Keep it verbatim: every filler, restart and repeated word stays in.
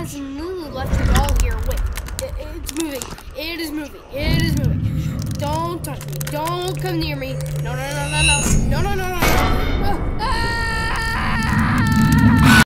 has Lulu left her doll here? Wait, it, it's moving. It is moving. It is moving. Don't touch me. Don't come near me. No, no, no.